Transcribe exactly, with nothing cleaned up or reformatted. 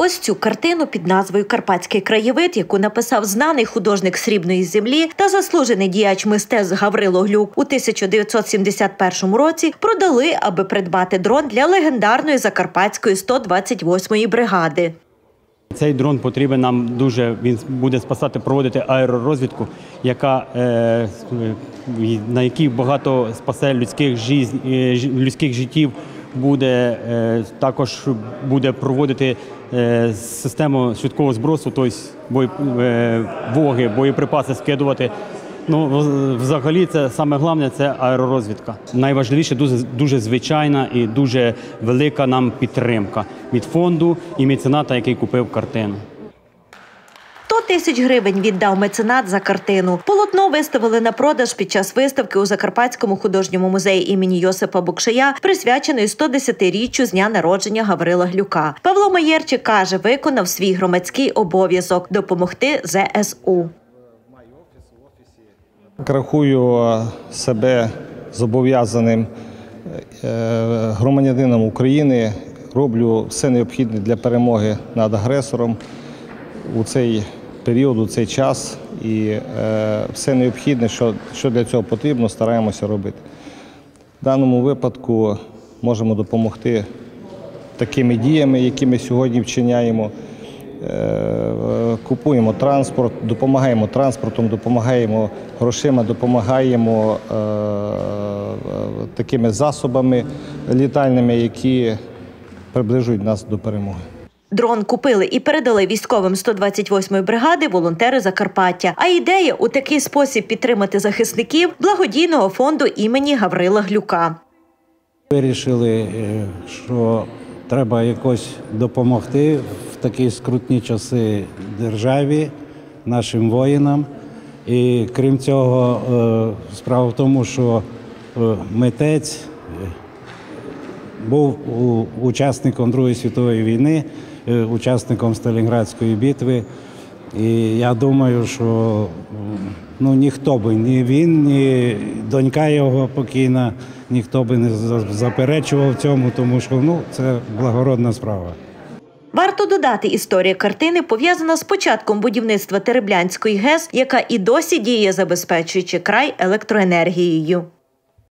Ось цю картину під назвою «Карпатський краєвид», яку написав знаний художник Срібної землі та заслужений діяч мистецтв Гаврило Глюк у тисяча дев'ятсот сімдесят першому році, продали, аби придбати дрон для легендарної Закарпатської сто двадцять восьмої бригади. Цей дрон потрібен нам дуже, він буде спасати, проводити аеророзвідку, яка, е, на якій багато спасе людських, жизнь, людських життів, буде, е, також буде проводити е, систему швидкого збросу, тобто бой, е, воги, боєприпаси скидувати. Ну, взагалі, це саме головне – це аеророзвідка. Найважливіше – дуже, дуже звичайна і дуже велика нам підтримка від фонду і мецената, який купив картину. сто тисяч гривень віддав меценат за картину. Полотно виставили на продаж під час виставки у Закарпатському художньому музеї імені Йосипа Букшая, присвяченої сто десятиріччю з дня народження Гаврила Глюка. Павло Маєрчик каже, виконав свій громадський обов'язок – допомогти зе ес у. Рахую себе зобов'язаним громадянином України, роблю все необхідне для перемоги над агресором у цей період, у цей час, і все необхідне, що, що для цього потрібно, стараємося робити. В даному випадку можемо допомогти такими діями, які ми сьогодні вчиняємо. Купуємо транспорт, допомагаємо транспортом, допомагаємо грошима, допомагаємо е, такими засобами літальними, які приближують нас до перемоги. Дрон купили і передали військовим сто двадцять восьмої бригади волонтери Закарпаття. А ідея у такий спосіб підтримати захисників благодійного фонду імені Гаврила Глюка. Вирішили, що треба якось допомогти в такі скрутні часи державі, нашим воїнам. І крім цього, справа в тому, що митець був учасником Другої світової війни, учасником Сталінградської битви. І я думаю, що ну, ніхто би, ні він, ні донька його покійна, ніхто би не заперечував цьому, тому що ну, це благородна справа. Варто додати, історія картини пов'язана з початком будівництва Тереблянської ГЕС, яка і досі діє, забезпечуючи край електроенергією.